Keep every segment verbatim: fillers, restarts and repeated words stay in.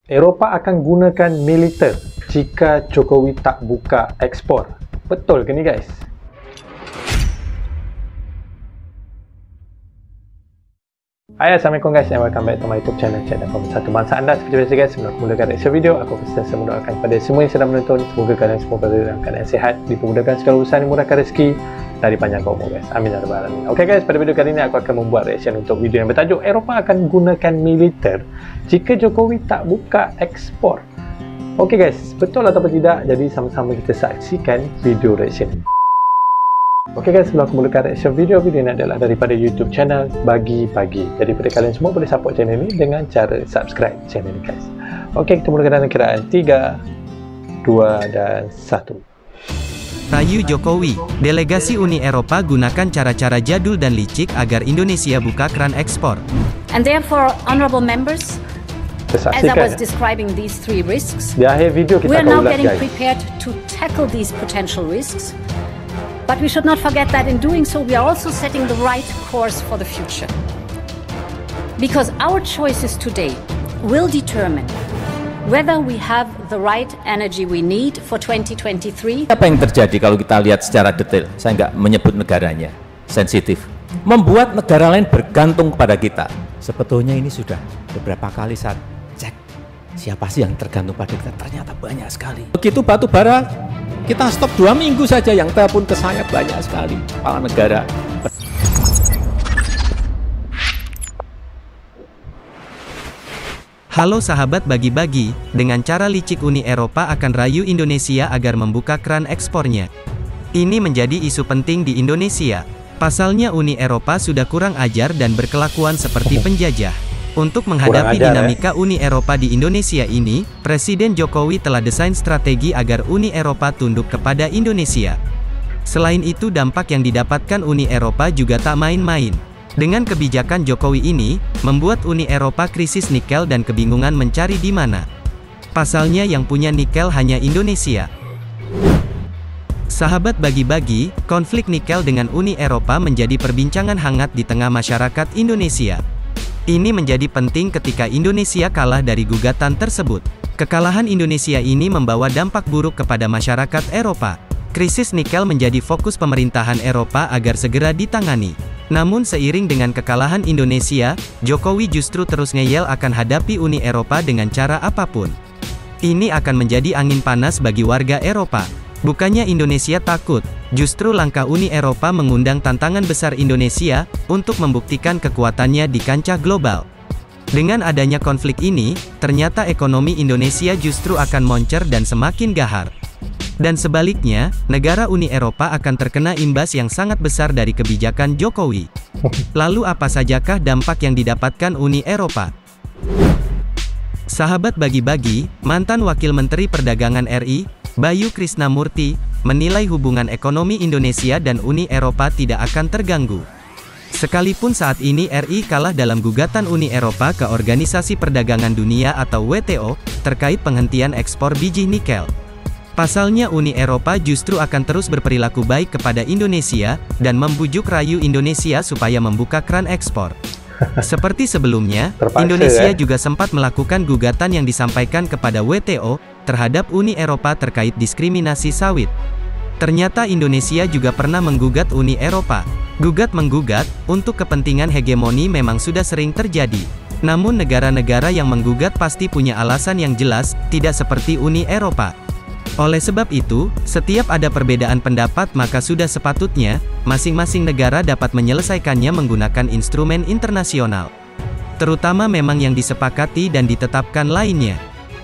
Eropah akan gunakan militer jika Jokowi tak buka ekspor. Betul ke ni guys? Hai, Assalamualaikum guys, and welcome back to my YouTube channel, channel Pemersatu Bangsa anda. Seperti biasa guys, sebelum memulakan reaction video, aku sentiasa mendoakan kepada semua yang sedang menonton, semoga kalian semua berada dalam keadaan sihat, dipermudahkan segala urusan, dimurahkan rezeki dari panjang umur guys. Amin ya rabbal alamin. Okey guys, pada video kali ini aku akan membuat reaction untuk video yang bertajuk Eropah akan gunakan militer jika Jokowi tak buka ekspor. Okey guys, betul atau tidak? Jadi sama-sama kita saksikan video reaction ini. Okey guys, sebelum aku mulakan reaction video, video ini adalah daripada YouTube channel Bagi Pagi. Jadi pada kalian semua boleh support channel ini dengan cara subscribe channel ini guys. Okey, kita mulakan dalam kiraan tiga, dua dan satu. Rayu Jokowi, delegasi Uni Eropa gunakan cara-cara jadul dan licik agar Indonesia buka keran ekspor. And therefore, honorable members, as I was describing these three risks, di akhir video kita we are now ulas, getting guys. prepared to tackle these potential risks. But we should not forget that in doing so, we are also setting the right course for the future. Because our choices today will determine whether we have the right energy we need for twenty twenty-three. Apa yang terjadi kalau kita lihat secara detail? Saya nggak menyebut negaranya, sensitif. Membuat negara lain bergantung pada kita. Sebetulnya ini sudah beberapa kali saya cek siapa sih yang tergantung pada kita. Ternyata banyak sekali. Begitu batu bara, kita stop dua minggu saja yang telepon ke saya banyak sekali kepala negara. Halo sahabat Bagi-Bagi, dengan cara licik Uni Eropa akan rayu Indonesia agar membuka keran ekspornya. Ini menjadi isu penting di Indonesia. Pasalnya Uni Eropa sudah kurang ajar dan berkelakuan seperti penjajah. Untuk menghadapi ajar, dinamika eh? Uni Eropa di Indonesia ini, Presiden Jokowi telah desain strategi agar Uni Eropa tunduk kepada Indonesia. Selain itu, dampak yang didapatkan Uni Eropa juga tak main-main. Dengan kebijakan Jokowi ini, membuat Uni Eropa krisis nikel dan kebingungan mencari di mana. Pasalnya yang punya nikel hanya Indonesia. Sahabat Bagi-Bagi, konflik nikel dengan Uni Eropa menjadi perbincangan hangat di tengah masyarakat Indonesia. Ini menjadi penting ketika Indonesia kalah dari gugatan tersebut. Kekalahan Indonesia ini membawa dampak buruk kepada masyarakat Eropa. Krisis nikel menjadi fokus pemerintahan Eropa agar segera ditangani. Namun seiring dengan kekalahan Indonesia, Jokowi justru terus ngeyel akan hadapi Uni Eropa dengan cara apapun. Ini akan menjadi angin panas bagi warga Eropa. Bukannya Indonesia takut, justru langkah Uni Eropa mengundang tantangan besar Indonesia untuk membuktikan kekuatannya di kancah global. Dengan adanya konflik ini, ternyata ekonomi Indonesia justru akan moncer dan semakin gahar. Dan sebaliknya, negara Uni Eropa akan terkena imbas yang sangat besar dari kebijakan Jokowi. Lalu apa sajakah dampak yang didapatkan Uni Eropa? Sahabat Bagi-Bagi, mantan Wakil Menteri Perdagangan R I, Bayu Krisnamurti, menilai hubungan ekonomi Indonesia dan Uni Eropa tidak akan terganggu. Sekalipun saat ini R I kalah dalam gugatan Uni Eropa ke Organisasi Perdagangan Dunia atau W T O, terkait penghentian ekspor biji nikel. Pasalnya Uni Eropa justru akan terus berperilaku baik kepada Indonesia, dan membujuk rayu Indonesia supaya membuka keran ekspor. Seperti sebelumnya, Terpaksa, Indonesia ya? juga sempat melakukan gugatan yang disampaikan kepada W T O, terhadap Uni Eropa terkait diskriminasi sawit. Ternyata Indonesia juga pernah menggugat Uni Eropa. Gugat-menggugat, untuk kepentingan hegemoni memang sudah sering terjadi. Namun negara-negara yang menggugat pasti punya alasan yang jelas, tidak seperti Uni Eropa. Oleh sebab itu, setiap ada perbedaan pendapat maka sudah sepatutnya, masing-masing negara dapat menyelesaikannya menggunakan instrumen internasional. Terutama memang yang disepakati dan ditetapkan lainnya.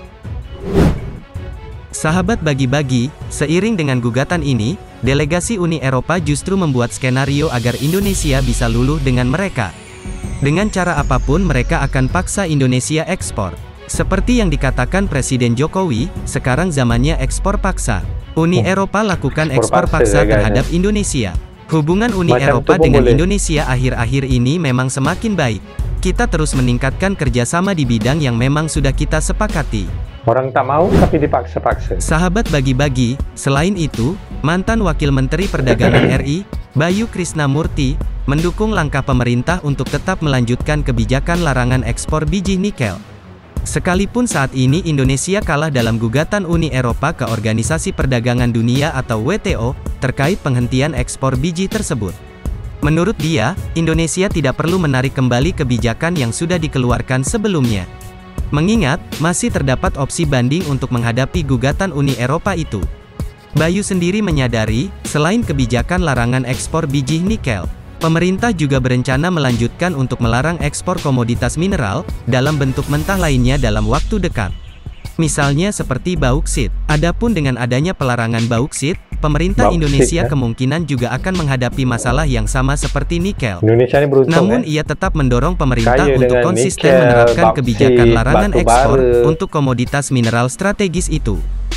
Sahabat Bagi-Bagi, seiring dengan gugatan ini, delegasi Uni Eropa justru membuat skenario agar Indonesia bisa luluh dengan mereka. Dengan cara apapun mereka akan paksa Indonesia ekspor. Seperti yang dikatakan Presiden Jokowi, sekarang zamannya ekspor paksa. Uni Eropa lakukan ekspor paksa terhadap Indonesia. Hubungan Uni Eropa dengan Indonesia akhir-akhir ini memang semakin baik. Kita terus meningkatkan kerjasama di bidang yang memang sudah kita sepakati. Orang tak mau tapi dipaksa-paksa. Sahabat Bagi-Bagi, selain itu, mantan Wakil Menteri Perdagangan R I, Bayu Krisnamurti, mendukung langkah pemerintah untuk tetap melanjutkan kebijakan larangan ekspor biji nikel. Sekalipun saat ini Indonesia kalah dalam gugatan Uni Eropa ke Organisasi Perdagangan Dunia atau W T O, terkait penghentian ekspor biji tersebut. Menurut dia, Indonesia tidak perlu menarik kembali kebijakan yang sudah dikeluarkan sebelumnya. Mengingat, masih terdapat opsi banding untuk menghadapi gugatan Uni Eropa itu. Bayu sendiri menyadari, selain kebijakan larangan ekspor biji nikel, pemerintah juga berencana melanjutkan untuk melarang ekspor komoditas mineral, dalam bentuk mentah lainnya dalam waktu dekat. Misalnya seperti bauksit. Adapun dengan adanya pelarangan bauksit, pemerintah Bauksit, Indonesia ya? kemungkinan juga akan menghadapi masalah yang sama seperti nikel. Indonesia ini beruntung. Namun eh? ia tetap mendorong pemerintah Kaya untuk dengan konsisten nikel, menerapkan bauksit, kebijakan larangan batu ekspor, bara. untuk komoditas mineral strategis itu.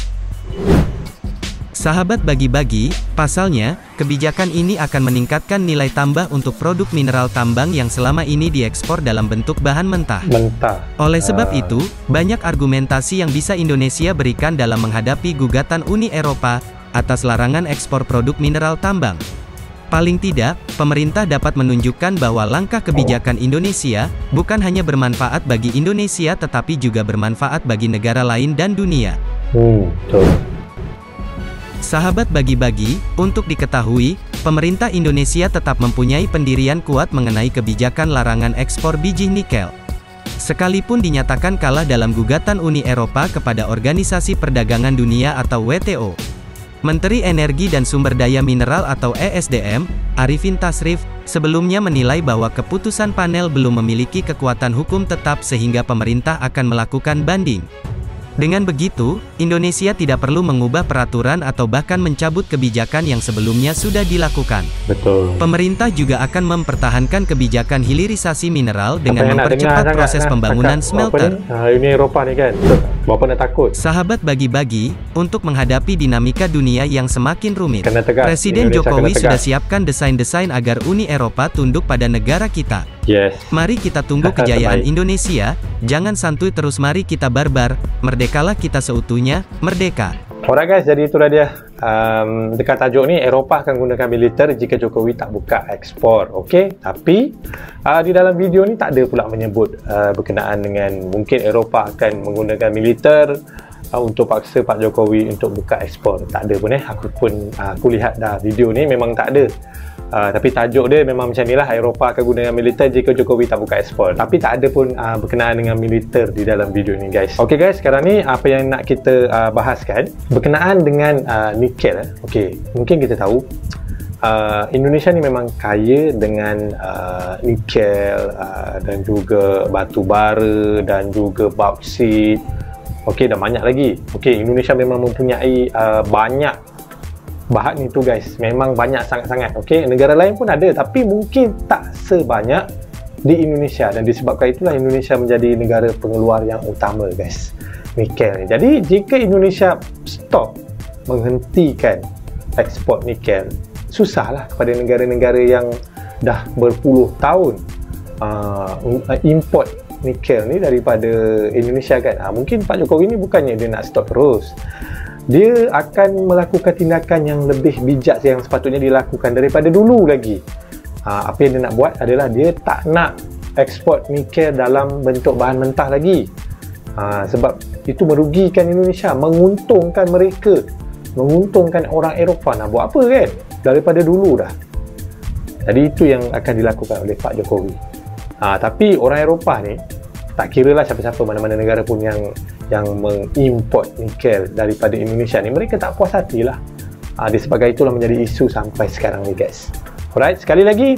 Sahabat bagi-bagi, pasalnya, kebijakan ini akan meningkatkan nilai tambah untuk produk mineral tambang yang selama ini diekspor dalam bentuk bahan mentah. Mentah. Oleh sebab Ah. itu, banyak argumentasi yang bisa Indonesia berikan dalam menghadapi gugatan Uni Eropa atas larangan ekspor produk mineral tambang. Paling tidak, pemerintah dapat menunjukkan bahwa langkah kebijakan Indonesia bukan hanya bermanfaat bagi Indonesia tetapi juga bermanfaat bagi negara lain dan dunia. Hmm, betul. Sahabat bagi-bagi, untuk diketahui, pemerintah Indonesia tetap mempunyai pendirian kuat mengenai kebijakan larangan ekspor biji nikel. Sekalipun dinyatakan kalah dalam gugatan Uni Eropa kepada Organisasi Perdagangan Dunia atau W T O. Menteri Energi dan Sumber Daya Mineral atau E S D M, Arifin Tasrif, sebelumnya menilai bahwa keputusan panel belum memiliki kekuatan hukum tetap sehingga pemerintah akan melakukan banding. Dengan begitu, Indonesia tidak perlu mengubah peraturan atau bahkan mencabut kebijakan yang sebelumnya sudah dilakukan. Betul. Pemerintah juga akan mempertahankan kebijakan hilirisasi mineral dengan Apa yang nak mempercepat dengar proses sangat, pembangunan cakap, smelter. Apa ni? Ah, Uni Eropa ni kan. Berapa nak takut? Sahabat bagi-bagi, untuk menghadapi dinamika dunia yang semakin rumit, Kena tegas. Presiden Indonesia Jokowi kena tegas. sudah siapkan desain-desain agar Uni Eropa tunduk pada negara kita. Yes. Mari kita tunggu kejayaan Indonesia, jangan santuy terus, mari kita barbar, merdekalah kita seutuhnya, merdeka. Alright guys, jadi itulah dia. Um, dekat tajuk ni, Eropah akan gunakan militer jika Jokowi tak buka ekspor. Okey, tapi uh, di dalam video ni tak ada pula menyebut uh, berkenaan dengan mungkin Eropah akan menggunakan militer uh, untuk paksa Pak Jokowi untuk buka ekspor. Tak ada pun eh. Aku pun uh, aku lihat dah video ni memang tak ada. Uh, tapi tajuk dia memang macam ni lah, Eropah akan gunakan militer jika Jokowi tak buka ekspor. Tapi tak ada pun uh, berkenaan dengan militer di dalam video ni guys. Ok guys, sekarang ni apa yang nak kita uh, bahaskan berkenaan dengan uh, nikel. Eh. Ok, mungkin kita tahu uh, Indonesia ni memang kaya dengan uh, nikel uh, dan juga batu bara dan juga bauksit. Ok, dan banyak lagi. Ok, Indonesia memang mempunyai uh, banyak bahan itu guys, memang banyak sangat-sangat. Okey, negara lain pun ada tapi mungkin tak sebanyak di Indonesia, dan disebabkan itulah Indonesia menjadi negara pengeluar yang utama guys, nikel ni. Jadi jika Indonesia stop, menghentikan ekspor nikel, susahlah kepada negara-negara yang dah berpuluh tahun uh, import nikel ni daripada Indonesia kan. Ha, mungkin Pak Jokowi ni bukannya dia nak stop terus, dia akan melakukan tindakan yang lebih bijak yang sepatutnya dilakukan daripada dulu lagi. Ha, apa yang dia nak buat adalah dia tak nak ekspor nikel dalam bentuk bahan mentah lagi. Ha, sebab itu merugikan Indonesia, menguntungkan mereka, menguntungkan orang Eropah. Nak buat apa kan? Daripada dulu dah. Jadi itu yang akan dilakukan oleh Pak Jokowi. Ha, tapi orang Eropah ni, tak kira lah siapa-siapa, mana-mana negara pun yang yang mengimport nikel daripada Indonesia ni, mereka tak puas hati lah. Ha, disebabkan itulah menjadi isu sampai sekarang ni guys. Alright, sekali lagi,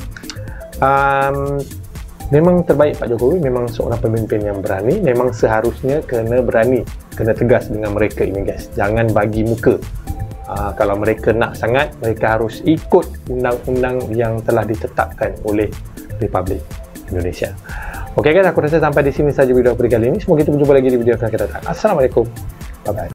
um, memang terbaik Pak Jokowi, memang seorang pemimpin yang berani, memang seharusnya kena berani, kena tegas dengan mereka ini guys. Jangan bagi muka. Uh, kalau mereka nak sangat, mereka harus ikut undang-undang yang telah ditetapkan oleh Republik Indonesia. Okey guys, aku rasa sampai di sini saja video aku kali ini. Semoga kita berjumpa lagi di video akan kita datang. Assalamualaikum. Bye bye.